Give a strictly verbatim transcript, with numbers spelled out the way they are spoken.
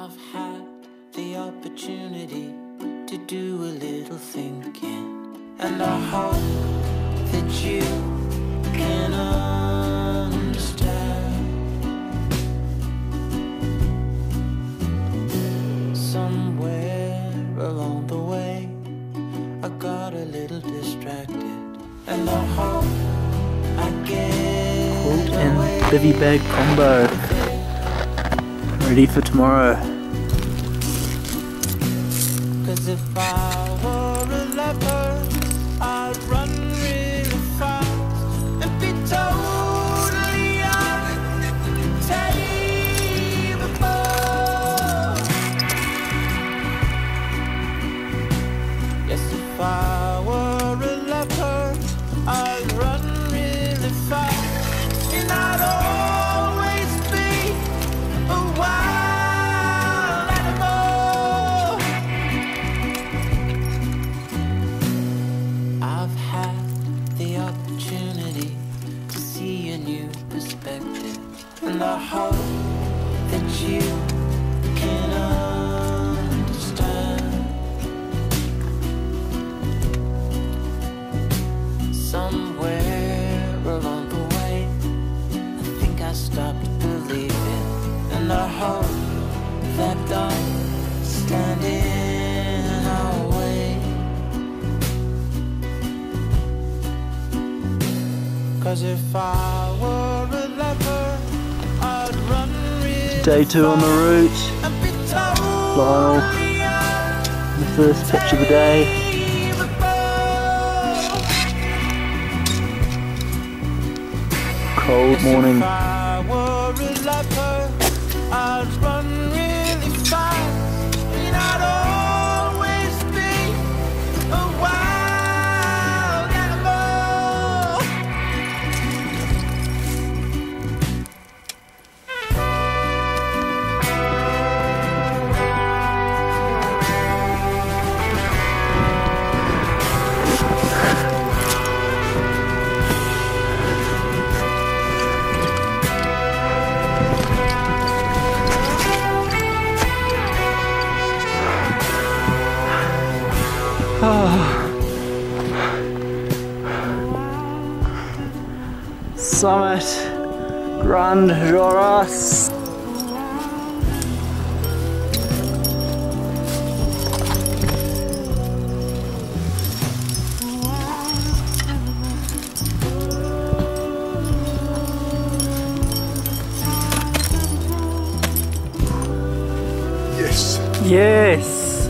I've had the opportunity to do a little thinking, and I hope that you can understand. Somewhere along the way I got a little distracted, and I hope I get Colt and bivy bag combo. Ready for tomorrow. Cause if I were a leopard, I'd run really fast and be totally untamable. Yes, if I were a leopard, I'd run really fast, and I'd always be a wild animal. I've had the opportunity to see a new perspective, and I hope that you can understand. Somewhere along the way I think I stopped believing, and I hope that don't stand in our way. Cause if I were a leopard, I'd run really Day two on the route. and be Lionel, totally the first pitch of the day. Cold morning. If I were a leopard, I'd run really fast, and I'd always be a wild animal. Summit, Grand Jorasses. Yes. Yes.